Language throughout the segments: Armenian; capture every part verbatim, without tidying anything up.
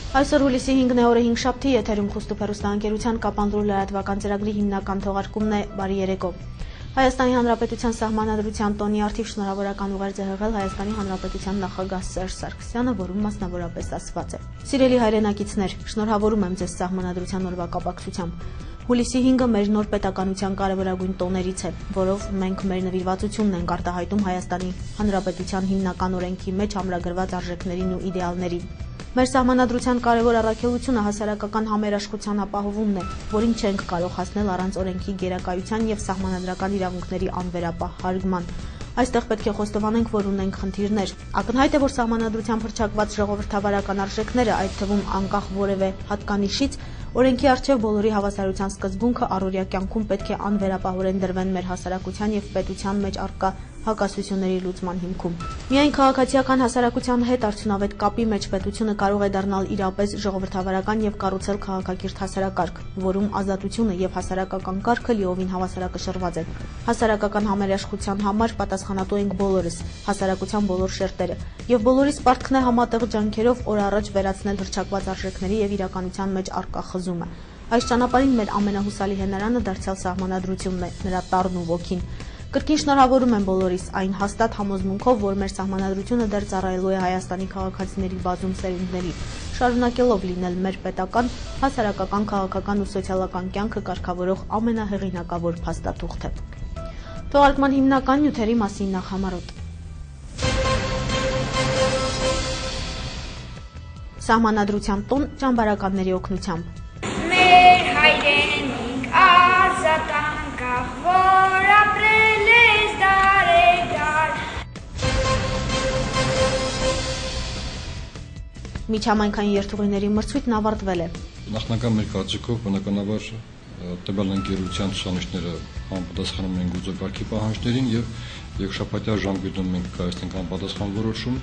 Այսօր հուլիսի հինգն է օրը հինգշաբթի եթերում Խուստուփ հեռուստաընկերության կապանդրու լրատվական ծրագրի հիմնական թողարկումն է բարի երեկո։ Հայաստանի Հանրապետության Սահմանադրության տոնի առթիվ շնորհավորական ուղերձ է հղել Հայաստանի Հանրապետության նախագահ Սերժ Սարգսյանը, որում մասնավորապես ասված է. Սիրելի հայրենակիցներ, շնորհավորում եմ ձեզ Սահմանադրության օրվա կապակցությամբ։ Հուլիսի հինգը մեր նոր պետականության կարևորագույն տոներից է, որով մենք մեր նվիրվածությունն ենք արտահայտում Հայաստանի Հանրապետության հիմնական օրենքի մեջ ամրագրված արժեքներին ու իդեալներին։ Մեր Սահմանադրության կարևոր առաքելությունը հասարակական համերաշխության ապահովումն է, որին չենք կարող հասնել առանց օրենքի գերակայության և սահմանադրական իրավունքների անվերապահ հարգման։ Այստեղ պետք է խոստովանենք, որ ունենք խնդիրներ։ Ակնհայտ է, որ Սահմանադրությամբ հռչակված ժողովրդավարական արժեքները, այդ թվում անկախ որևէ հատկանիշից, օրենքի առջև բոլորի հավասարության սկզբունքը առօրյա կյանքում պետք է անվերապահորեն դրվեն մեր հասարակության և պետության մեջ առկա հակասությունների լուծման հիմքում։ Միայն քաղաքացիական հասարակության հետ արդյունավետ կապի մեջ պետությունը կարող է դառնալ իրապես ժողովրդավարական և կառուցել քաղաքակիրթ հասարակարգ, որում ազատությունը և հասարակական կարգը լիովին հավասարակշռված են։ Հասարակական համերաշխության համար պատասխանատու ենք բոլորս, հասարակության բոլոր շերտերը, և բոլորիս պարտքն է համատեղ ջանքերով օր առաջ վերացնել հռչակված արժեքների և իրականության մեջ առկա խզումը։ Այս ճանապարհին մեր ամենահուսալի հենարանը դարձյալ Սահմանադրությունն է, նրա տառն ու ոգին։ Կրկին շնորհավորում եմ բոլորիս այն հաստատ համոզմունքով, որ մեր Սահմանադրությունը դեռ ծառայելու է Հայաստանի քաղաքացիների բազում սերունդների, շարունակելով լինել մեր պետական, հասարակական, քաղաքական ու սոցիալական կյանքը կարգավորող ամենահեղինակավոր փաստաթուղթը։ Թողարկման հիմնական նյութերի մասին նախ համառոտ։ Սահմանադրության տոն ճամբարականների օգնությամբ։ Մեր հայրենիք ազատ անկախ, որ ապրել ես դարեր։ Միջհամայնքային երթուղիների մրցույթն ավարտվել է։ Նախնական մեր կարծիքով բնականաբար տվյալ ընկերության ցուցանիշները համապատասխանում են գույքակարգի պահանջներին եւ երկշաբաթյա ժամկետում մենք կայացնենք համապատասխան որոշում։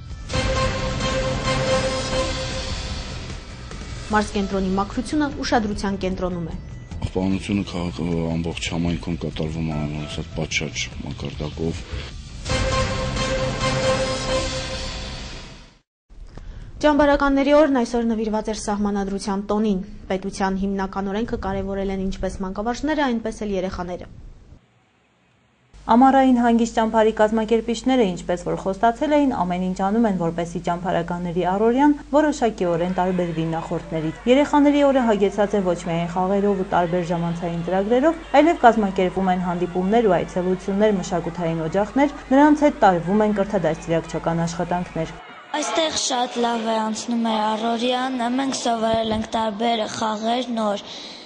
Մարզկենտրոնի մաքրությունը ուշադրության կենտրոնում է։ Պահպանությունը քաղաքի ամբողջ համայնքում կատարվում է անոնցած պատշաճ մակարդակով։ Ճամբարականների օրն այսօր նվիրված էր Սահմանադրության տոնին։ Պետության հիմնական օրենքը կարևորել են ինչպես մանկավարժները, այնպես էլ երեխաները։ Ամառային հանգիստ ճամբարի կազմակերպիչները, ինչպես որ խոստացել էին, ամեն ինչ անում են, որպեսզի ճամբարականների առօրյան որոշակիորեն տարբերվի նախորդներից։ Երեխաների օրը հագեցած է ոչ միայն խաղերով ու տարբեր ժամանցային ծրագրերով, այլև կազմակերպվում են հանդիպումներ ու այցելություններ, մշակութային օջախներ, նրանց հետ տարվում են կրթադաստիարակչական աշխատանքներ։ Այստեղ շատ լավ է անցնում է առօրյան, մենք սովորել ենք տարբեր խաղեր, նոր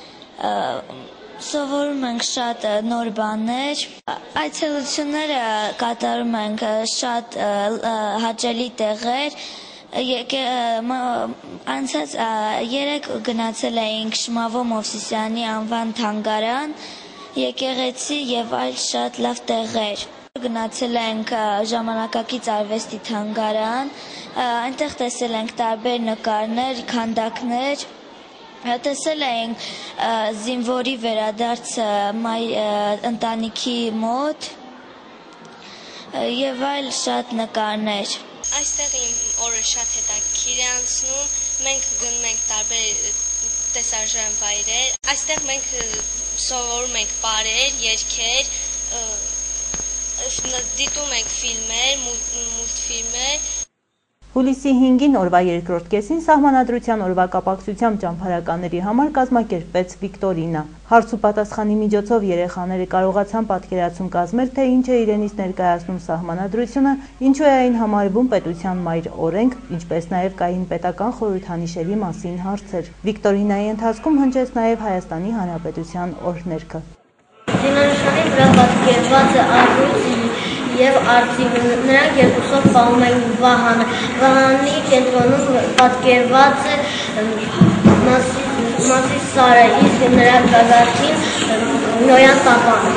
Սովորում ենք շատ նոր բաներ, այցելությունները կատարում ենք շատ հաճելի տեղեր, անցած երեկ գնացել էինք Շմավո Մովսիսյանի անվան թանգարան, եկեղեցի և այլ շատ լավ տեղեր։ Գնացել ենք ժամանակակից արվեստի թանգարան, այնտեղ տեսել ենք տարբեր նկարներ, քանդակներ, տեսել ենք զինվորի վերադարձը ընտանիքի մոտ և այլ շատ նկարներ։ Այստեղ իմ օրը շատ հետաքրքիր է անցնում, մենք գնում ենք տարբեր տեսարժան վայրեր, այստեղ մենք սովորում ենք պարեր, երգեր, դիտում ենք ֆիլմեր, մուլտֆիլմեր։ Հուլիսի հինգին օրվա երկրորդ կեսին Սահմանադրության օրվա կապակցությամբ ճամբարականների համար կազմակերպվեց վիկտորինա։ Հարց ու պատասխանի միջոցով երեխաները կարողացան պատկերացում կազմել, թե ինչ է իրենից ներկայացնում Սահմանադրությունը, ինչու է այն համարվում պետության մայր օրենք, ինչպես նաև կային պետական խորհրդանիշերի մասին հարցեր։ Վիկտորինայի ընթացքում հնչեց նաև Հայաստանի Հանրապետության օրհներգը։ Զինանշանի վրա պատկերված է առյուծ և արծիվ, նրանք երկուսով պահում են վահանը։ Վահանի կենտրոնում պատկերված է Մասիս Սարը, իսկ նրա գագաթին Նոյան տապանը։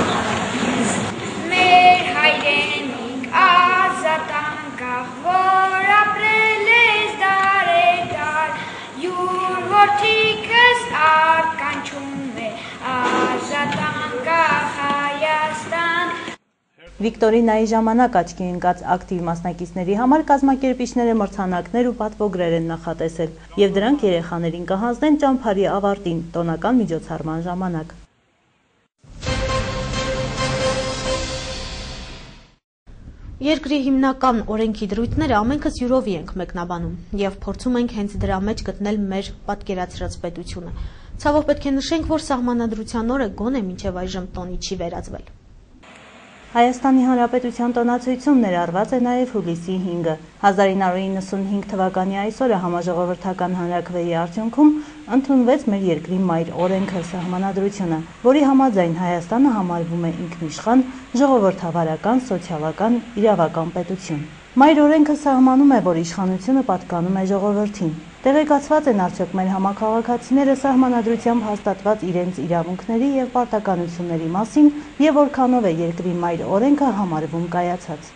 Մեր հայրենիք ազատ անկախ, որ ապրել ես դարեր, յուր որդիքս ականջում է ազատ անկախ Հայաստան։ Վիկտորինայի ժամանակ աչքի ընկած ակտիվ մասնակիցների համար կազմակերպիչները մրցանակներ ու պատվոգրեր են նախատեսել, եւ դրանք երեխաներին կհանձնեն ճամփարի ավարտին տոնական միջոցառման ժամանակ։ Երկրի հիմնական օրենքի դրույթները ամենքս յուրովի ենք մեկնաբանում եւ փորձում ենք հենց դրա մեջ գտնել մեր պատկերացրած պետությունը։ Ցավոք պետք է նշենք, որ Սահմանադրության օրը գոնե մինչև այժմ տոնի չի վերածվել։ Հայաստանի Հանրապետության տոնացույցում ներառված է նաև հուլիսի հինգը։ հազար ինը հարյուր իննսունհինգ թվականի այսօրը համաժողովրդական հանրաքվեի արդյունքում ընդունվեց մեր երկրի մայր օրենքը Սահմանադրությունը, որի համաձայն Հայաստանը համարվում է ինքնիշխան, ժողովրդավարական, սոցիալական, իրավական պետություն։ Մայր օրենքը սահմանում է, որ իշխանությունը պատկանում է ժողովրդին։ Տեղեկացված են արդյոք մեր համաքաղաքացիները Սահմանադրությամբ հաստատված իրենց իրավունքների եւ պարտականությունների մասին եւ որքանով է երկրի մայր օրենքը համարվում կայացած։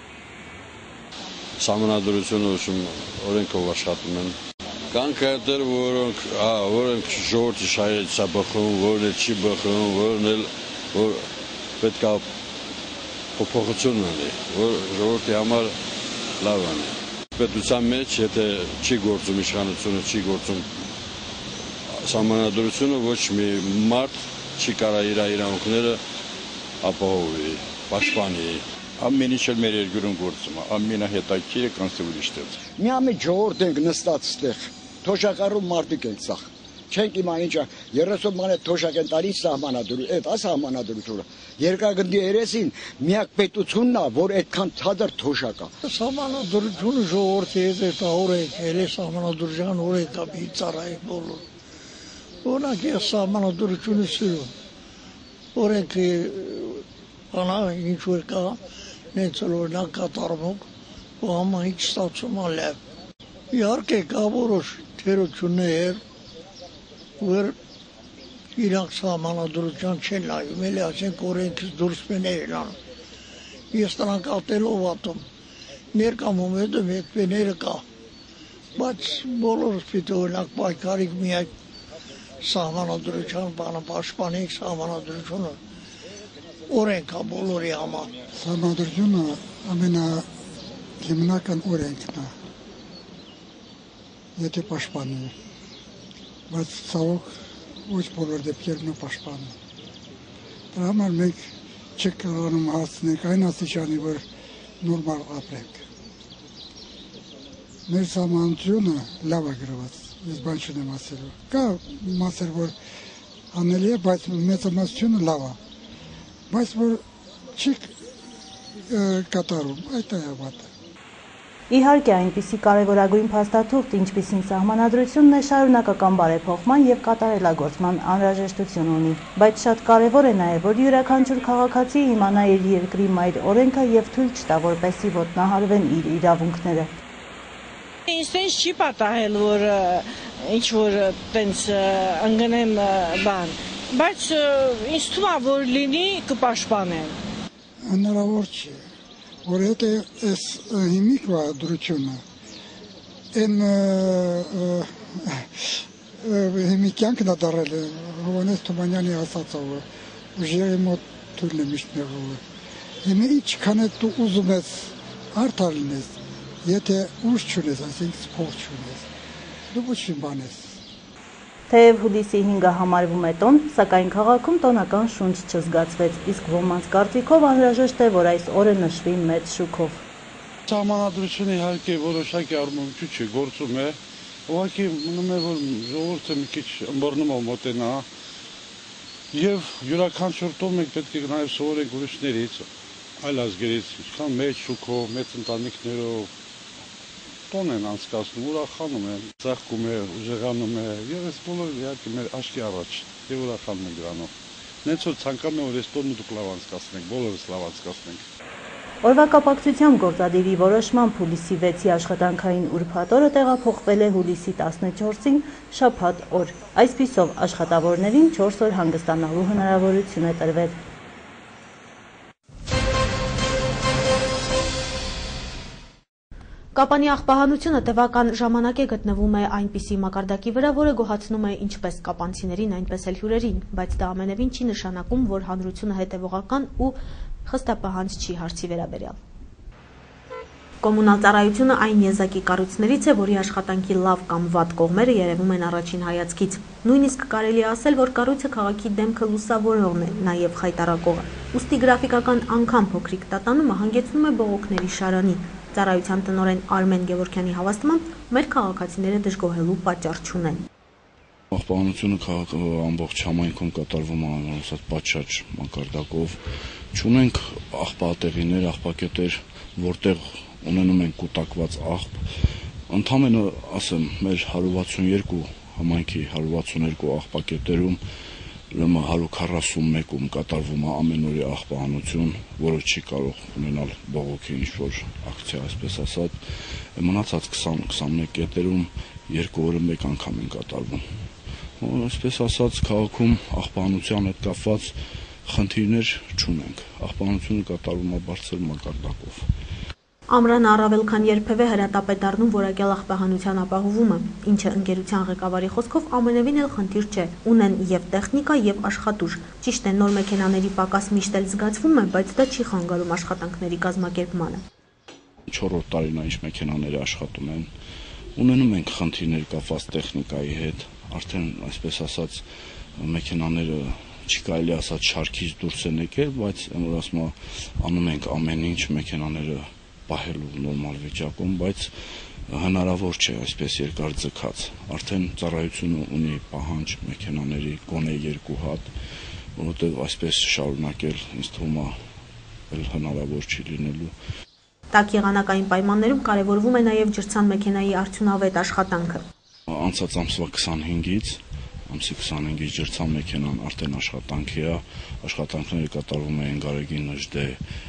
Սահմանադրությունը ուսում օրենքով աշխատում են։ Կան կետեր, որոնք, հա, որոնք ժողովրդի շահերից է բխում, որն էլ չի բխում, որն էլ որ պետք է փոփոխություն ունի, որ ժողովրդի համար լավ է։ Պետության մեջ, եթե չի գործում իշխանությունը, չի գործում Սահմանադրությունը, ոչ մի մարդ չի կարող իր իրավունքները ապահովի, պաշտպանի։ Ամեն ինչ էլ մեր երկրում գործում է, ամենահետաքրքիրը կանցնի ուրիշ տեղ։ Մի ամեն ժողովուրդ ենք նստած ստեղ, թոշակառու մարդիկ են սախ։ Չենք իմա ինչա երեսուն մանե թոշակ են տարի սահմանադրու, այդ է սահմանադրությունը։ Երկրագնդի երեսին միակ պետությունն է, որ այդքան ցածր թոշակ է։ Սահմանադրությունը ժողովրդի հետ է օրենք, էլ է սահմանադրության օրենք է մի ծառայի բոլոր։ Օրինակ ես սահմանադրությունը սիրում։ Օրենքը անա ինչ որ կա, նենց օրինակ կատարում, ու ամեն ինչ ստացում է լավ։ Իհարկե կա որոշ թերություններ, որ իրանք սահմանադրության չեն նայում, էլի ասենք օրենքից դուրս մեներ անում։ Ես նրանք ատելով ատում, ներկամում հետում հետ մեները կա, բայց բոլորս պիտի օրինակ պայքարիկ միակ սահմանադրության բանը պաշտպանենք սահմանադրությունը, օրենք է բոլորի համար։ Սահմանադրությունը ամենահիմնական օրենքն է, եթե պաշտպանի։ Բայց ցավոք ոչ բոլոր դեպքերում է պաշտպանում։ Դրա համար մենք չենք կարողանում հասցնենք այն աստիճանի, որ նորմալ ապրենք։ Մեր սահմանադրությունը լավ է գրված, ես բան չունեմ ասելու։ Կա մասեր, որ անելի է, բայց մեծամասնությունը լավ է։ Բայց որ չի կատարում, այդ է վատը։ Իհարկե, այնպիսի կարևորագույն փաստաթուղթ, ինչպիսին Սահմանադրությունն է, շարունակական բարեփոխման եւ կատարելագործման անհրաժեշտություն ունի, բայց շատ կարևոր է նաեւ, որ յուրաքանչյուր քաղաքացի իմանա իր երկրի մայր օրենքը եւ թույլ չտա, որպեսզի ոտնահարվեն իր իրավունքները։ Ինձ տենց չի պատահել, որ ինչ որ տենց ընկնեմ բան, բայց ինձ թվում է, որ լինի կպաշտպանեն։ Հնարավոր չէ, որ եթե այս հիմիկվա դրությունը, այն հիմիկյանքն է դարել է, Հովհաննես Թումանյանի ասածով, ուժերի մոտ թույլ է միշտ մեղով։ Հիմա ինչքան է դու ուզում ես արդար լինես, եթե ուժ չունես, այսինքն փող չունես, դու ոչ մի բան ես։ Թեև հուլիսի հինգը համարվում է տոն, սակայն քաղաքում տոնական շունչ չզգացվեց, իսկ ոմանց կարծիքով անհրաժեշտ է, որ այս օրը նշվի մեծ շուքով։ Սահմանադրությունը իհարկե որոշակի առումով չի գործում է, ուղղակի մնում է, որ ժողովուրդը մի քիչ ըմբռնումով մոտենա, եւ յուրաքանչյուր տոն մենք պետք է նաեւ սովորենք ուրիշներից, այլ ազգերից, ինչքան մեծ շուքով, մեծ ընտանիքներով տոն են անցկացնում, ուրախանում են, ծաղկում է, ուժեղանում է, եւ այս բոլորը իհարկե մեր աչքի առաջ եւ ուրախանում են դրանով։ Նենց որ ցանկանում եմ, որ այս տոնը դուք լավ անցկացնեք, բոլորս լավ անցկացնենք։ Օրվա կապակցությամբ գործադիրի որոշմամբ հուլիսի վեցի աշխատանքային ուրբաթ օրը տեղափոխվել է հուլիսի տասնչորսին շաբաթ օր։ Այսպիսով աշխատավորներին չորս օր հանգստանալու հնարավորություն է տրվել։ Կապանի աղբահանությունը տևական ժամանակ է գտնվում է այնպիսի մակարդակի վրա, որը գոհացնում է ինչպես կապանցիներին, այնպես էլ հյուրերին, բայց դա ամենևին չի նշանակում, որ հանրությունը հետևողական ու խստապահանջ չի հարցի վերաբերյալ։ Կոմունալ ծառայությունը այն եզակի կառույցներից է, որի աշխատանքի լավ կամ վատ կողմերը երևում են առաջին հայացքից։ Նույնիսկ կարելի է ասել, որ կառույցը քաղաքի դեմքը լուսավորողն է, նաև խայտառակողը։ Ուստի գրաֆիկական անգամ փոքրիկ տատանումը հանգեցնում է բողոքների շարանի։ Ծառայության տնօրեն Արմեն Գևորգյանի հավաստմամբ մեր քաղաքացիները դժգոհելու պատճառ չունեն։ Աղբահանությունը քաղաքի ամբողջ համայնքում կատարվում է անորոշած պատշաճ մակարդակով։ Չունենք աղբատեղիներ, աղբակետեր, որտեղ ունենում ենք կուտակված աղբ։ Ընդամենը, ասեմ, մեր հարյուր վաթսունյոթ համայնքի հարյուր վաթսունյոթ աղբակետերում ուրեմն հարյուր քառասունմեկում կատարվում է ամենօրյա աղբահանություն, որը չի կարող ունենալ բողոքի ինչ-որ ակցիա, այսպես ասած։ Մնացած քսան քսանմեկ կետերում երկու օրը մեկ անգամ են կատարվում։ Այսպես ասած, քաղաքում աղբահանության հետ կապված խնդիրներ չունենք։ Աղբահանությունը կատարվում է բարձր մակարդակով։ Ամռանը առավել քան երբևէ հրատապ է դառնում որակյալ աղբահանության ապահովումը, ինչը ընկերության ղեկավարի խոսքով ամենևին էլ խնդիր չէ, ունեն եւ տեխնիկա եւ աշխատուժ։ Ճիշտ է, նոր մեքենաների պակաս միշտ էլ զգացվում է, բայց դա չի խանգարում աշխատանքների կազմակերպմանը։ Չորրորդ տարին է ինչ մեքենաները աշխատում են, ունենում ենք խնդիրներ կապված տեխնիկայի հետ, արդեն այսպես ասած մեքենաները չի կարելի ասած շարքից դուրս են եկել, բայց որ ասում անում ենք ամեն ինչ մեքենաները պահելու նորմալ վիճակում, բայց հնարավոր չէ այսպես երկար ձգած։ Արդեն ծառայությունը ունի պահանջ մեքենաների գոնե երկու հատ, որովհետև այսպես շարունակել ինձ թվում է հնարավոր չի լինելու։ Տաք եղանակային պայմաններում կարևորվում է նաև ջրցան մեքենայի արդյունավետ աշխատանքը։ Անցած ամսվա քսանհինգից ամսի քսանհինգից ջրցան մեքենան արդեն աշխատանքի է, աշխատանքները կատարվում են Գարեգին Նժդե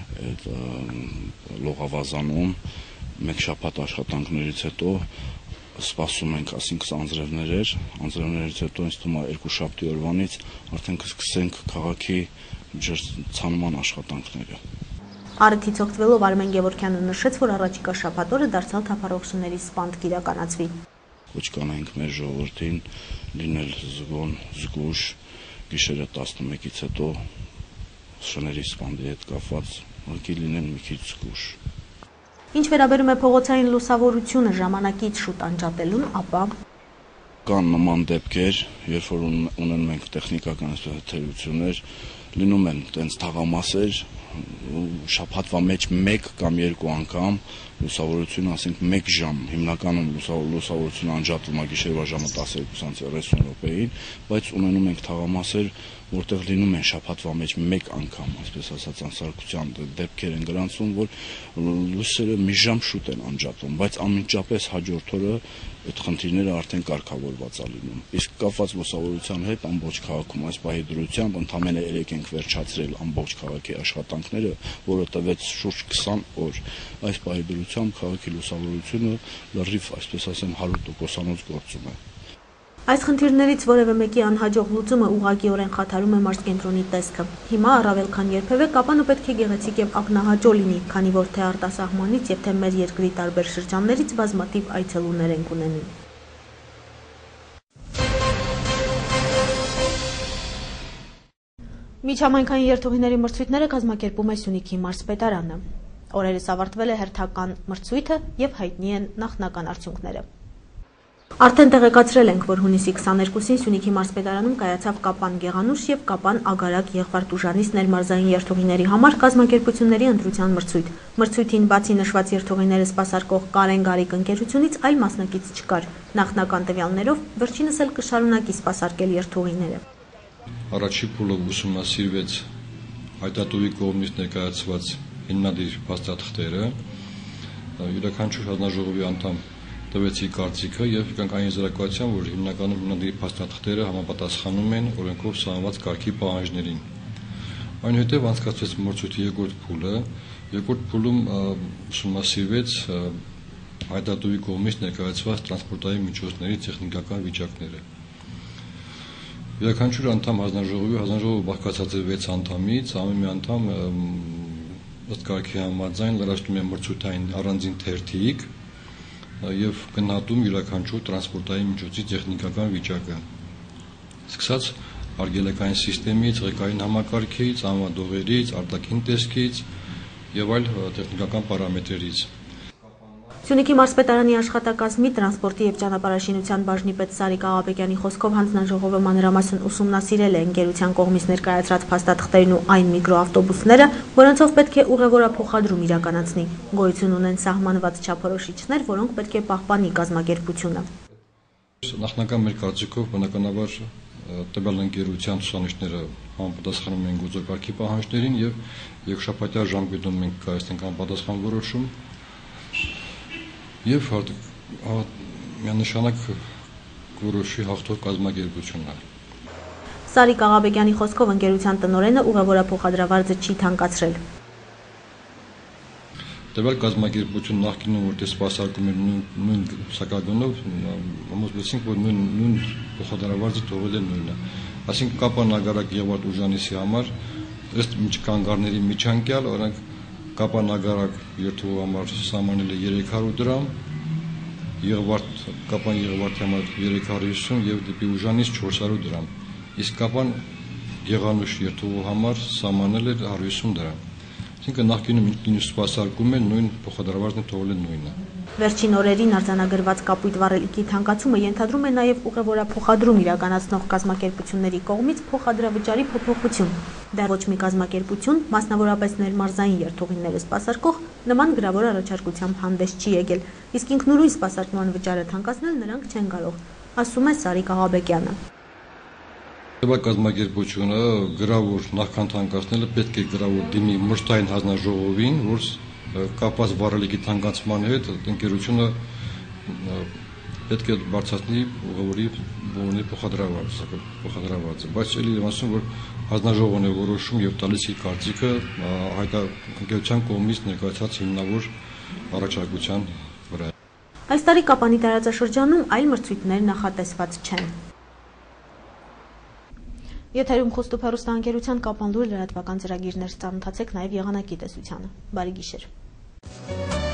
լողավազանում, մեկ շաբաթ աշխատանքներից հետո սպասում ենք, ասինքն անձրևներ էր, անձրևներից հետո ինձ թվում է երկու շաբթի օրվանից արդեն կսկսենք քաղաքի ջրցանման աշխատանքները։ Առիթից օգտվելով Արմեն Գևորգյանը նշեց, որ առաջիկա շաբաթ օրը դարձյալ թափառողջների սպանդ կիրականացվի։ Ոչ կանենք մեր ժողովրդին լինել զգոն, զգուշ, գիշերը տասնմեկից հետո շների սպանդի հետ կապված ուղղակի լինեն մի քիչ զգուշ։ Ինչ վերաբերում է փողոցային լուսավորությունը ժամանակից շուտ անջատելուն, ապա կան նման դեպքեր, երբ որ ունենում ենք տեխնիկական թերություններ, լինում են տենց թաղամասեր, շաբաթվա մեջ մեկ կամ երկու անգամ լուսավորությունը, ասենք մեկ ժամ, հիմնականում լուսավորությունը անջատվում է գիշերվա ժամը տասներկուսից երեսուն րոպեին, բայց ունենում ենք թաղամասեր, որտեղ լինում են շաբաթվա մեջ մեկ անգամ, այսպես ասած, անսարքության դեպքեր են գրանցվում, որ լույսերը մի ժամ շուտ են անջատվում, բայց անմիջապես հաջորդ օրը այդ խնդիրները արդեն կարգավորված է լինում։ Իսկ կապված լուսավորության հետ ամբողջ քաղաքում այս պահի դրությամբ ընդամենը երեք ենք վերջացրել ամբողջ քաղաքի աշխատանքները, որը տևեց շուրջ քսան օր։ Այս պահի դրությամբ քաղաքի լուսավորությունը լրիվ, այսպես ասեմ, հարյուր տոկոսանոց գործում է։ Այս խնդիրներից որևէ մեկի անհաջող լուծումը ուղղակիորեն խաթարում է մարզկենտրոնի տեսքը։ Հիմա առավել քան երբևէ Կապանը պետք է գեղեցիկ եւ ակնահաճո լինի, քանի որ թե արտասահմանից եւ թե մեր երկրի տարբեր շրջաններից բազմաթիվ այցելուներ ենք ունենում։ Միջհամայնքային երթուղիների մրցույթները կազմակերպում է Սյունիքի մարզպետարանը։ Օրերս ավարտվել է հերթական մրցույթը եւ հայտնի են նախնական արդյունքները։ Արդեն տեղեկացրել ենք, որ հունիսի քսաներկուսին Սյունիքի մարզպետարանում կայացավ Կապան Գեղանուշ եւ Կապան Ագարակ Եղվարդուժանից ներմարզային երթուղիների համար կազմակերպությունների ընտրության մրցույթ։ Մրցույթին բացի նշված երթուղիները սպասարկող Կարեն Գարիկ ընկերությունից այլ մասնակից չկար։ Նախնական տվյալներով վերջինս էլ կշարունակի սպասարկել երթուղիները։ Առաջի փուլը ուսումնասիրվեց հայտատուի կողմից ներկայացված հիմնադիր փաստաթղթերը, յուրաքանչյուր հանձնաժողովի անդամ տվեցի կարծիքը եւ կանք այն եզրակացության, որ հիմնականում հիմնադիրի փաստաթղթերը համապատասխանում են օրենքով սահմանված կարգի պահանջներին։ Այնուհետև անցկացվեց մրցույթի երկրորդ փուլը, երկրորդ փուլում ուսումնասիրվեց հայտատուի կողմից ներկայացված տրանսպորտային միջոցների տեխնիկական վիճակները։ Յուրաքանչյուր անդամ հանձնաժողովի հանձնաժողովը բաղկացած է վեց անդամից, ամեն մի անդամ ըստ կարգի համաձայն լրացնում է մրցութային առանձին թերթիկ եւ գնահատում յուրաքանչյուր տրանսպորտային միջոցի տեխնիկական վիճակը։ Սկսած արգելակային համակարգից, ղեկային համակարգից, անվադողերից, արտաքին տեսքից եւ այլ տեխնիկական պարամետրերից։ Սյունիքի մարզպետարանի աշխատակազմի տրանսպորտի եւ ճանապարհաշինության բաժնի պետ Սարիկ Աղաբեկյանի խոսքով հանձնաժողովը մանրամասն ուսումնասիրել է ընկերության կողմից ներկայացրած փաստաթղթերն ու այն միկրոավտոբուսները, որոնցով պետք է ուղևորափոխադրում իրականացնի։ Գոյություն ունեն սահմանված չափորոշիչներ, որոնք պետք է պահպանի կազմակերպությունը։ Նախնական մեր կարծիքով բնականաբար տվյալ ընկերության ցուցանիշները համապատասխանում են գործողակի պահանջներին եւ երկշաբաթյա ժամկետում մենք կայացնենք համապատասխան որոշում եւ միանշանակ որոշի հաղթող կազմակերպությունն է։ Սարիկ Աղաբեկյանի խոսքով ընկերության տնօրենը ուղևորափոխադրավարձը չի թանկացրել։ Տվյալ կազմակերպություն նախկինում որտեղ սպասարկում էր նույն սակագնով, համոզվեցինք, որ նույն նույն փոխադրավարձը թողել է նույնը։ Այսինքն կապանագարակ Եղվարդ Ուժանիսի համար ըստ միջկանգարների միջանկյալ, օրինակ կապանագարակ երթուղու համար սահմանել է երեք հարյուր դրամ, Եղվարդ կապան Եղվարդի համար երեք հարյուր հիսուն եւ դեպի Ուժանիս չորս հարյուր դրամ։ Իսկ կապան Գեղանուշ երթուղու համար սահմանել է հարյուր հիսուն դրամ։ Այսինքն նախկինում ինքնին սպասարկում է նույն փոխադրավարձն թողել է նույնը։ Վերջին օրերին արձանագրված կապույտ վառելիքի թանկացումը ենթադրում է նաև ուղևորափոխադրում իրականացնող կազմակերպությունների կողմից փոխադրավճարի փոփոխություն։ Դա ոչ մի կազմակերպություն, մասնավորապես ներմարզային երթուղիները սպասարկող, նման գրավոր առաջարկությամբ հանդես չի եկել, իսկ ինքնուրույն սպասարկման վճարը թանկացնել նրանք չեն կարող, ասում է Սարիկ Աղաբեկյանը։ Տվյալ կազմակերպությունը գրավոր նախքան թանկացնելը պետք է գրավոր դիմի մշտային հանձնաժողովին, որ կապված վառելիքի թանկացման հետ ընկերությունը պետք է բարձրացնի ուղևորի բոնի փոխադրավարձը, բայց էլի եմ ասում, որ հանձնաժողովն է որոշում եւ տալիս իր կարծիքը ընկերության կողմից ներկայացած հիմնավոր առաջարկության վրա։ Այս տարի Կապանի տարածաշրջանում այլ մրցույթներ նախատեսված չեն։ Եթերում խոստուփ հեռուստաընկերության Կապան լուրը լրատվական ծրագիրներ, ծանոթացեք նաև եղանակի տեսությանը։ Բարի գիշեր։